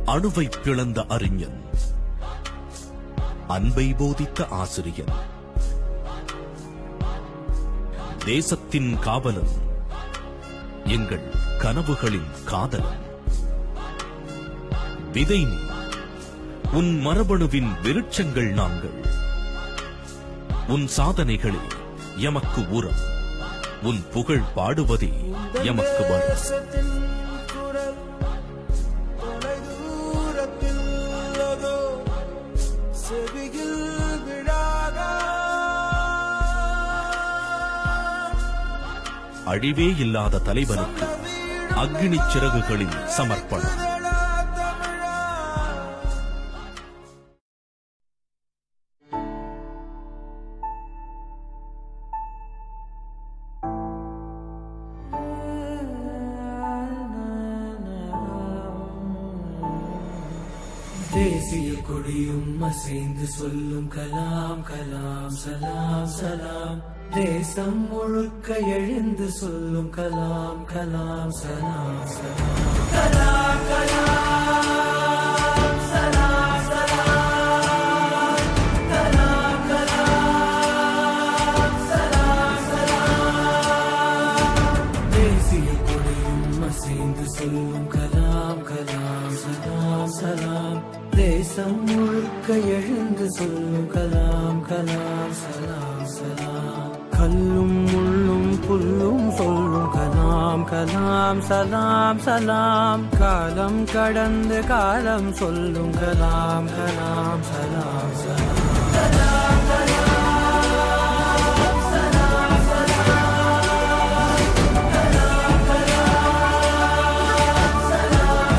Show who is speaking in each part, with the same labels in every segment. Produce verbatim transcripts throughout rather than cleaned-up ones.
Speaker 1: அணுவை பிளந்த அறிஞன், அன்பை போதித்த ஆசிரியன், தேசத்தின் காவலன், எங்கள் கனவுகளின் காதலன். விதை நீ, உன் மரபணுவின் விருட்சங்கள் நாங்கள். உன் சாதனைகளே எமக்கு உரம், உன் புகழ் பாடுவதே எமக்கு வரம். அழிவே இல்லாத தலைவனுக்கு அக்னி சிறகுகளின் சமர்ப்பணம்.
Speaker 2: தேசிய கொடியும் அசைந்து சொல்லும் கலாம் கலாம் சலாம் சலாம். தேசம் முழுக்க எழுந்து சொல்லும் கலாம் கலாம் சலாம் சலாம். கலாம் கலாம் சலாம் சலாம். கலாம் கலாம் சலாம் சலாம். தேசிய கொடியும் அசைந்து சொல்லும் கலாம் கலாம் சலாம் சலாம். தேசம் முழுக்க எழுந்து சொல்லும் கலாம் கலாம் சலாம் சலாம். கல்லும் முள்ளும் புல்லும் சொல்லும் கலாம் கலாம் சலாம் சலாம். காலம் கடந்து காலம் சொல்லும் கலாம் கலாம் சலாம் சலாம். கலாம் கலாம் சலாம் சலாம். கலாம் கலாம் சலாம்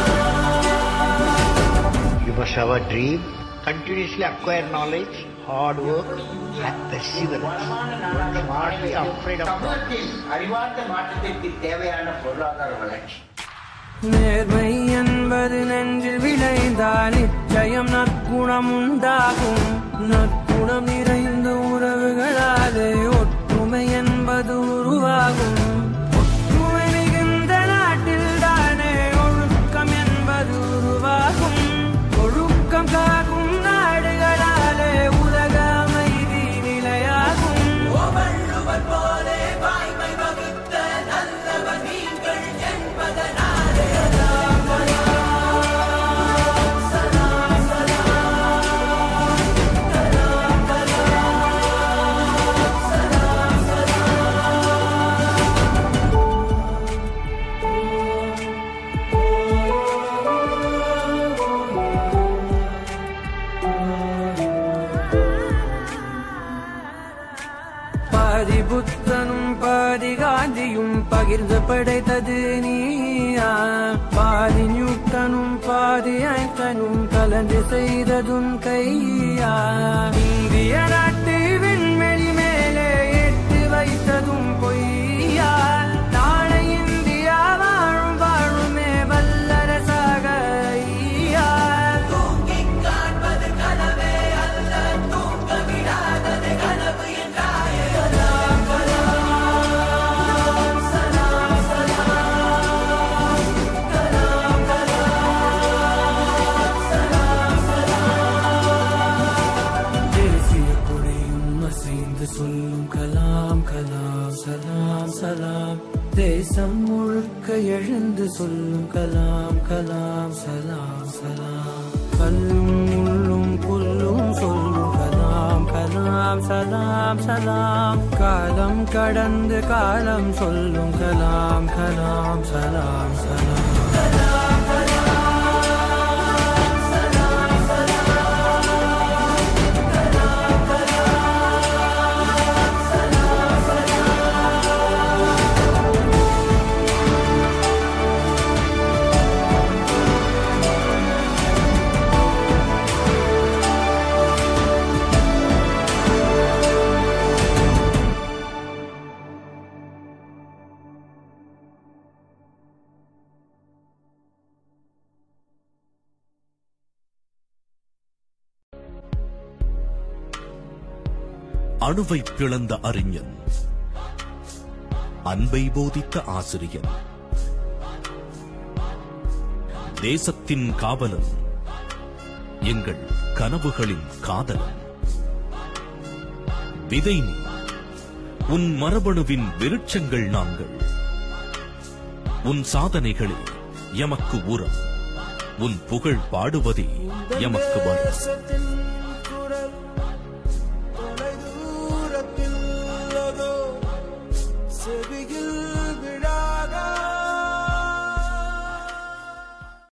Speaker 2: சலாம்.
Speaker 3: You must have a dream, continuously acquire knowledge, hard work and perseverance. One should not be afraid of
Speaker 4: சமூகத்தில் அறிவார்ந்த மாற்றத்திற்கு தேவையான பொருளாதார வளர்ச்சி.
Speaker 2: நேர்மை என்பது நெஞ்சில் விளைந்தால் நிச்சயம் நற்குணம் உண்டாகும். நற்குணம் நிறைந்த உறவுகளாலே ஒற்றுமை என்பது உருவாகும். ஒற்றுமை மிகுந்த நாட்டில் தானே ஒழுக்கம் என்பது உருவாகும். ஒழுக்கம் காக்கும் நாடுகளாலே உலக அமைதி நிலையாகும். வள்ளுவர் போலே வாய்மை வகுத்த நல்லவர் நீங்கள் என்பதனாலே கலாம் கலாம் சலாம் சலாம். கலாம் கலாம் சலாம் பாதி புத்தனும் பாதி காந்தியும் பகிர்ந்து படைத்தது நீயா. பாதி நியூட்டனும் பாதி ஐன்ஸ்டைனும் கலந்து செய்ததும் கையா. இந்திய நாட்டு விண்வெளி மேலே ஏற்றி வைத்ததும் பொய்யா. நாளை இந்தியா வாழும் வாழுமே வல்லரசாக ஐயா. தூங்கிக் காண்பது கனவே அல்ல, தூங்க விடாதது கனவு என்றாயே. கலாம் கலாம் சலாம் சலாம். கலாம் கலாம் சலாம் சலாம். தேசிய கொடியும் அசைந்து சொல்லும் கலாம் கலாம் சலாம் சலாம். தேசம் முழுக்க எழுந்து சொல்லும் கலாம் கலாம் சலாம் சலாம். கல்லும் முள்ளும் புல்லும் சொல்லும் கலாம் கலாம் சலாம் சலாம். காலம் கடந்து காலம் சொல்லும் கலாம் கலாம் சலாம் சலாம். கலாம் கலாம் சலாம் சலாம். கலாம் கலாம் சலாம் சலாம்.
Speaker 1: அணுவை பிளந்த அறிஞன், அன்பை போதித்த ஆசிரியன், தேசத்தின் காவலன், எங்கள் கனவுகளின் காதலன். விதை நீ, உன் மரபணுவின் விருட்சங்கள் நாங்கள். உன் சாதனைகளே எமக்கு உரம், உன் புகழ் பாடுவதே எமக்கு வரம்.